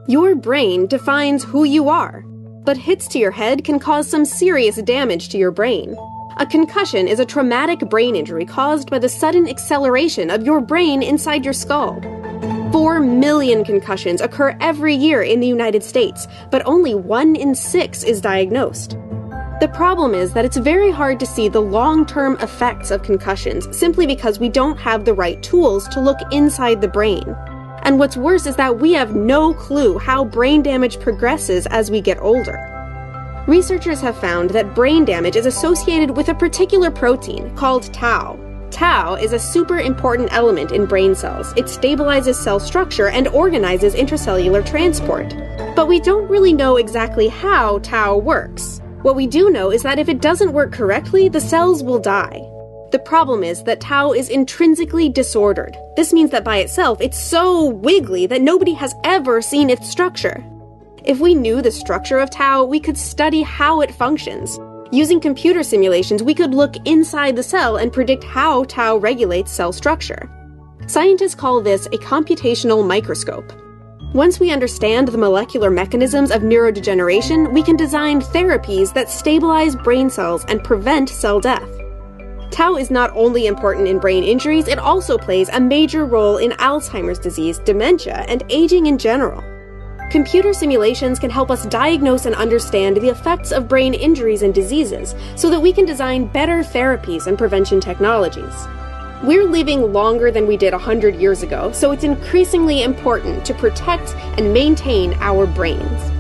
Your brain defines who you are, but hits to your head can cause some serious damage to your brain. A concussion is a traumatic brain injury caused by the sudden acceleration of your brain inside your skull. 4 million concussions occur every year in the United States, but only 1 in 6 is diagnosed. The problem is that it's very hard to see the long-term effects of concussions simply because we don't have the right tools to look inside the brain. And what's worse is that we have no clue how brain damage progresses as we get older. Researchers have found that brain damage is associated with a particular protein called tau. Tau is a super important element in brain cells. It stabilizes cell structure and organizes intracellular transport. But we don't really know exactly how tau works. What we do know is that if it doesn't work correctly, the cells will die. The problem is that tau is intrinsically disordered. This means that by itself, it's so wiggly that nobody has ever seen its structure. If we knew the structure of tau, we could study how it functions. Using computer simulations, we could look inside the cell and predict how tau regulates cell structure. Scientists call this a computational microscope. Once we understand the molecular mechanisms of neurodegeneration, we can design therapies that stabilize brain cells and prevent cell death. Tau is not only important in brain injuries, it also plays a major role in Alzheimer's disease, dementia, and aging in general. Computer simulations can help us diagnose and understand the effects of brain injuries and diseases so that we can design better therapies and prevention technologies. We're living longer than we did 100 years ago, so it's increasingly important to protect and maintain our brains.